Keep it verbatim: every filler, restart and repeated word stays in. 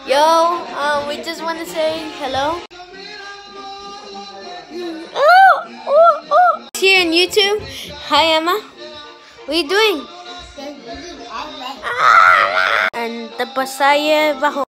Yo, um, we just want to say hello. Oh, oh, oh. Here on YouTube. Hi, Emma. What are you doing? And the pasaya bajo.